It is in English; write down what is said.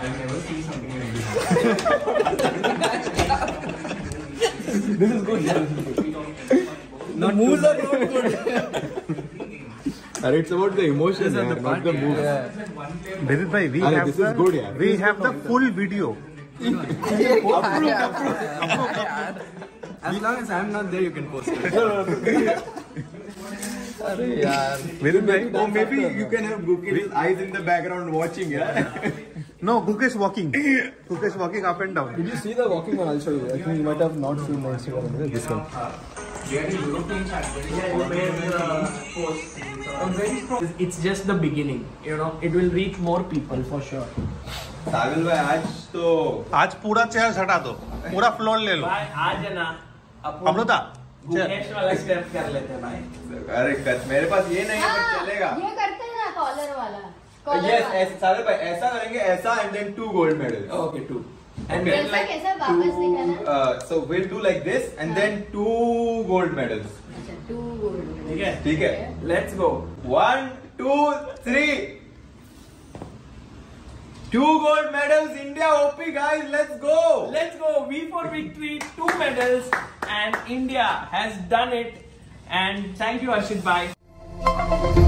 never seen something like this. This is good. The moves are not good. It's about the emotion, not the move. David bhai, we have the full video. As long as I'm not there, you can post it. Or maybe you can have Gukesh's eyes in the background watching, yeah? No, Gukesh walking. Gukesh walking up and down. Did you see the walking one? I'll show you. I think you might have not seen my Instagram. This one. It's just the beginning, you know. It will reach more people for sure. साबिल भाई आज पूरा chair हटा दो, पूरा floor ले लो। भाई आज है ना अमृता गुकेश वाला स्टेप कर लेते हैं भाई। अरे मेरे पास ये नहीं है पर चलेगा। ये करते हैं ना कॉलर वाला। Yes, साबिल भाई ऐसा करेंगे ऐसा and then 2 gold medals. Okay, 2. And then like वापस निकालना। So we'll do like this and then 2 gold medals. अच्छा 2 gold medals। ठीक है। Let's go. 1, 2, 3. 2 gold medals, India OP guys, let's go! Let's go. V for victory, 2 medals, and India has done it. And thank you, Arshit bhai.